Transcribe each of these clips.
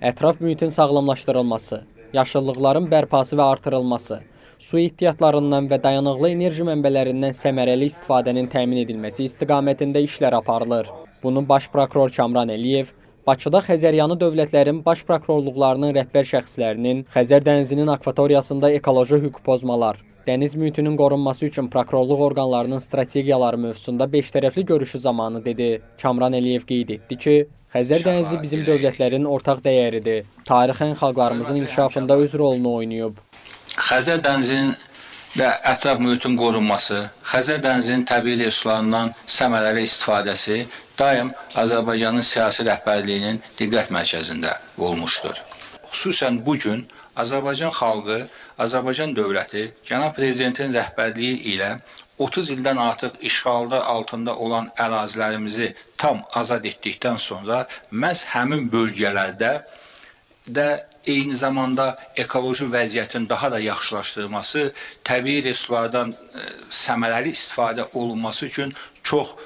ətraf mühitin sağlamlaşdırılması, yaşıllıqların bərpası və artırılması, su ehtiyatlarından və dayanıqlı enerji mənbələrindən səmərəli istifadənin təmin edilməsi istiqamətində işlər aparılır. Bunu Baş prokuror Kamran Əliyev, Bakıda Xəzəryanı dövlətlərin baş prokurorluqlarının rəhbər şəxslərinin Xəzər dənizinin akvatoriyasında ekoloji hüquq pozmalar, dəniz mühitinin qorunması üçün prokurorluq orqanlarının strategiyaları mövzusunda 5 tərəfli görüşü zamanı dedi. Kamran Əliyev qeyd etdi ki, Xəzər dənizi bizim dövlətlərin ortaq dəyəridir. Tarixən xalqlarımızın inkişafında öz rolunu oynayıb. Xəzər dənizinin və ətraf mühitin qorunması, Xəzər dənizinin təbii resurslarından səmərəli istifadəsi daim Azərbaycanın siyasi rəhbərliyinin diqqət mərkəzində olmuşdur. Xüsusən bugün Azərbaycan xalqı, Azərbaycan dövləti Cənab Prezidentin rəhbərliyi ilə 30 ildən artıq işğalda altında olan ərazilərimizi tam azad etdikdən sonra məhz həmin bölgələrdə də eyni zamanda ekoloji vəziyyətin daha da yaxşılaşdırılması, təbii resurslardan səmərəli istifadə olunması üçün çox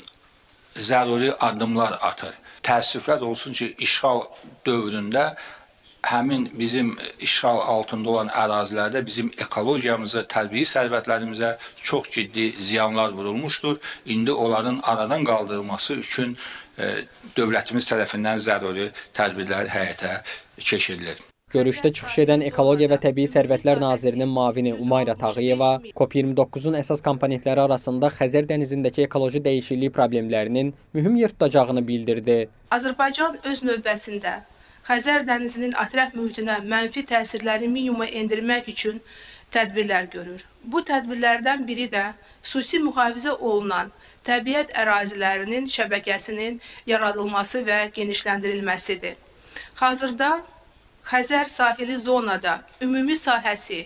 zəruri addımlar atır. Təəssüflər olsun ki, işğal dövründə həmin bizim işğal altında olan ərazilərdə bizim ekologiyamıza, təbii sərvətlərimizə çox ciddi ziyanlar vurulmuşdur. İndi onların aradan qaldırılması üçün dövlətimiz tərəfindən zəruri tədbirlər həyata keçirilir. Görüşdə çıxış edən Ekologiya və Təbii Sərvətlər Nazirinin müavini Umayra Tağıyeva, COP29-un əsas komponentləri arasında Xəzər dənizindəki ekoloji dəyişiklik problemlərinin mühüm yer tutacağını bildirdi. Azərbaycan öz növbəsində Xəzər dənizinin ətraf mühitinə mənfi təsirləri minimuma endirmək üçün tədbirlər görür. Bu tədbirlərdən biri də xüsusi mühafizə olunan təbiət ərazilərinin şəbəkəsinin yaradılması və genişləndirilməsidir. Hazırda Xəzər sahili zonada ümumi sahəsi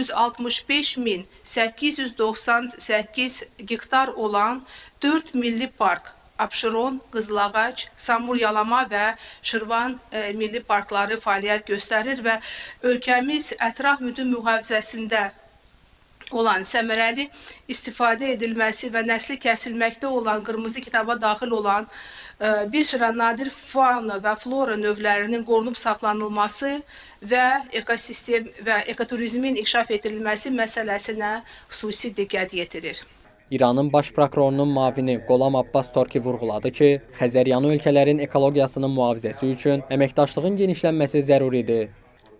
165.898 gektar olan 4 milli park, Abşeron, Qızılağac, Samur-Yalama və Şirvan milli parkları fəaliyyət göstərir və ölkəmiz ətraf mühitin mühafizəsində olan səmərəli istifadə edilməsi və nəsli kəsilməkdə olan qırmızı kitaba daxil olan bir sıra nadir fauna və flora növlərinin qorunub saxlanılması və ekosistem və ekoturizmin inkişaf etdirilməsi məsələsinə xüsusi diqqət yetirir. İranın baş prokurorunun müavini Qolam Abbas Torki vurğuladı ki, Xəzəryanı ölkələrin ekologiyasının mühafizəsi üçün əməkdaşlığın genişlənməsi zəruridir.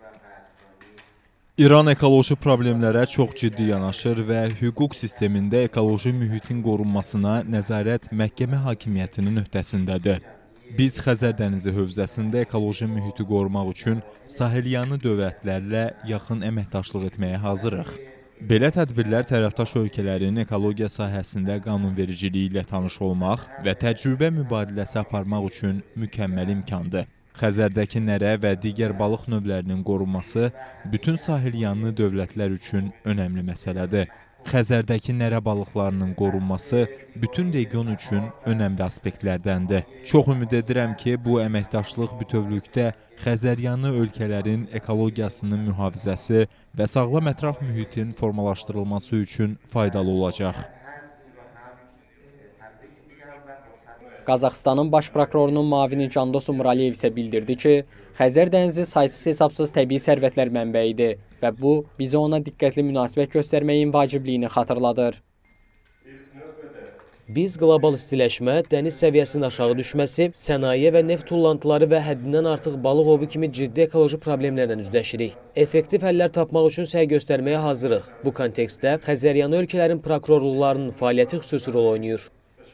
İran ekoloji problemlərə çox ciddi yanaşır və hüquq sistemində ekoloji mühitin qorunmasına nəzarət məhkəmə hakimiyyətinin öhdəsindədir. Biz Xəzər dənizi hövzəsində ekoloji mühiti qorumaq üçün sahilyanı dövlətlərlə yaxın əməkdaşlıq etməyə hazırıq. Belə tədbirlər tərəfdaş ölkələrin ekologiya sahəsində qanunvericiliyi ilə tanış olmaq və təcrübə mübadiləsi aparmaq üçün mükəmməl imkandır. Xəzərdəki nərə və digər balıq növlərinin qorunması bütün sahilyanı dövlətlər üçün önəmli məsələdir. Xəzərdəki nərə balıqlarının qorunması bütün region üçün önəmli aspektlərdəndir. Çox ümid edirəm ki, bu əməkdaşlıq bütövlükdə Xəzəryanı ölkələrin ekologiyasının mühafizəsi və sağlam ətraf mühitin formalaşdırılması üçün faydalı olacaq. Qazaxıstanın baş prokurorunun müavini Candos Umraliyev isə bildirdi ki, Xəzər dənizi saysız-hesabsız təbii sərvətlər mənbəyidir və bu, bizə ona diqqətli münasibət göstərməyin vacibliyini xatırladır. Biz qlobal istiləşmə, dəniz səviyyəsinin aşağı düşməsi, sənaye və neft tullantıları və həddindən artıq balıq ovu kimi ciddi ekoloji problemlərlə üzləşirik. Effektiv həllər tapmaq üçün səy göstərməyə hazırıq. Bu kontekstdə Xəzəryanı ölkələrin prokurorluqlarının fəaliyyəti xüsusi rol oynayır.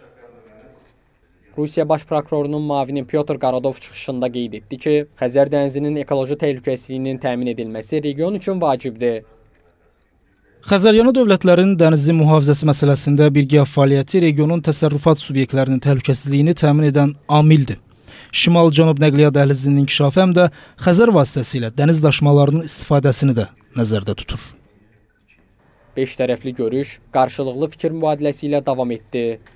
Rusiya baş prokurorunun müavini Pyotr Qaradov çıxışında qeyd etdi ki, Xəzər dənizinin ekoloji təhlükəsizliyinin təmin edilməsi region üçün vacibdir. Xəzəryanı dövlətlərin dənizi mühafizəsi məsələsində birgə fəaliyyəti regionun təsərrüfat subyektlərinin təhlükəsizliyini təmin edən amildir. Şimal-Cənub nəqliyyat dəhlizinin inkişafı həm də Xəzər vasitəsilə dəniz daşımalarının istifadəsini də nəzərdə tutur. 5 tərəfli görüş qarşılıqlı fikir mübadiləsi ilə davam etdi.